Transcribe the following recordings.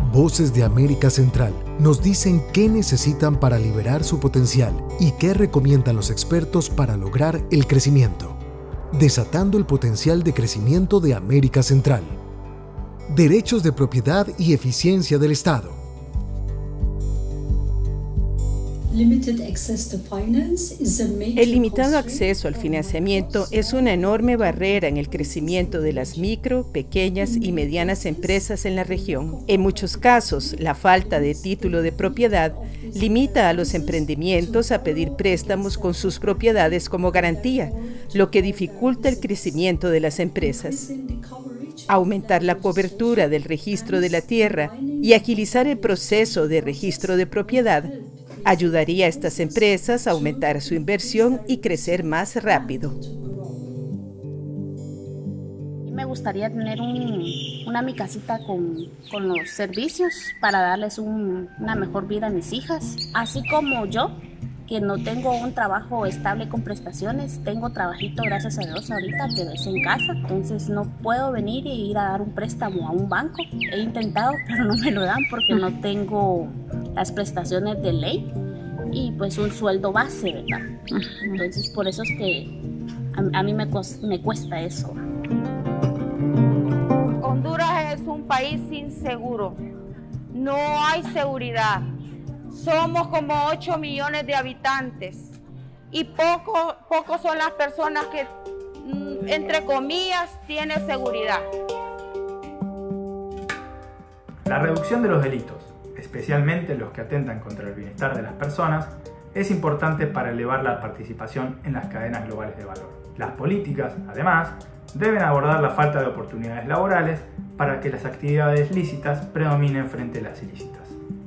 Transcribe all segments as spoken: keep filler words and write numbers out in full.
Voces de América Central nos dicen qué necesitan para liberar su potencial y qué recomiendan los expertos para lograr el crecimiento. Desatando el potencial de crecimiento de América Central. Derechos de propiedad y eficiencia del Estado. El limitado acceso al financiamiento es una enorme barrera en el crecimiento de las micro, pequeñas y medianas empresas en la región. En muchos casos, la falta de título de propiedad limita a los emprendimientos a pedir préstamos con sus propiedades como garantía, lo que dificulta el crecimiento de las empresas. Aumentar la cobertura del registro de la tierra y agilizar el proceso de registro de propiedad ayudaría a estas empresas a aumentar su inversión y crecer más rápido. Me gustaría tener un, una mi casita con, con los servicios para darles un, una mejor vida a mis hijas, así como yo, que no tengo un trabajo estable con prestaciones, tengo trabajito gracias a Dios ahorita, pero es en casa, entonces no puedo venir e ir a dar un préstamo a un banco. He intentado, pero no me lo dan porque no tengo las prestaciones de ley y pues un sueldo base, ¿verdad? Entonces por eso es que a, a mí me, me cuesta eso. Honduras es un país inseguro, no hay seguridad. Somos como ocho millones de habitantes y pocos poco son las personas que, entre comillas, tienen seguridad. La reducción de los delitos, especialmente los que atentan contra el bienestar de las personas, es importante para elevar la participación en las cadenas globales de valor. Las políticas, además, deben abordar la falta de oportunidades laborales para que las actividades lícitas predominen frente a las ilícitas.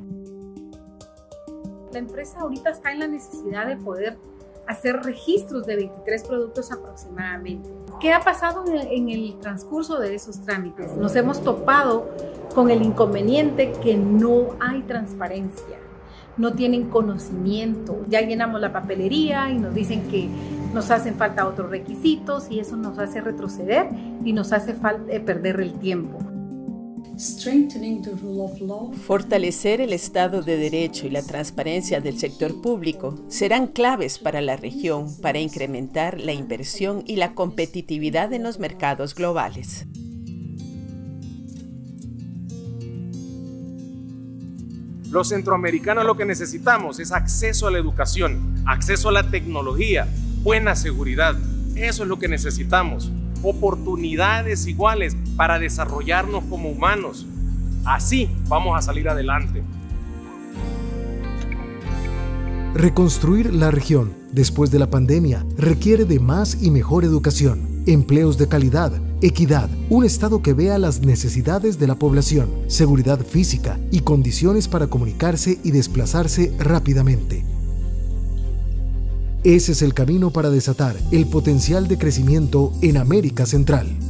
La empresa ahorita está en la necesidad de poder hacer registros de veintitrés productos aproximadamente. ¿Qué ha pasado en el, en el transcurso de esos trámites? Nos hemos topado con el inconveniente que no hay transparencia, no tienen conocimiento. Ya llenamos la papelería y nos dicen que nos hacen falta otros requisitos y eso nos hace retroceder y nos hace falta, eh, perder el tiempo. Fortalecer el Estado de Derecho y la transparencia del sector público serán claves para la región para incrementar la inversión y la competitividad en los mercados globales. Los centroamericanos lo que necesitamos es acceso a la educación, acceso a la tecnología, buena seguridad. Eso es lo que necesitamos. Oportunidades iguales para desarrollarnos como humanos. Así vamos a salir adelante. Reconstruir la región después de la pandemia requiere de más y mejor educación, empleos de calidad, equidad, un Estado que vea las necesidades de la población, seguridad física y condiciones para comunicarse y desplazarse rápidamente. Ese es el camino para desatar el potencial de crecimiento en América Central.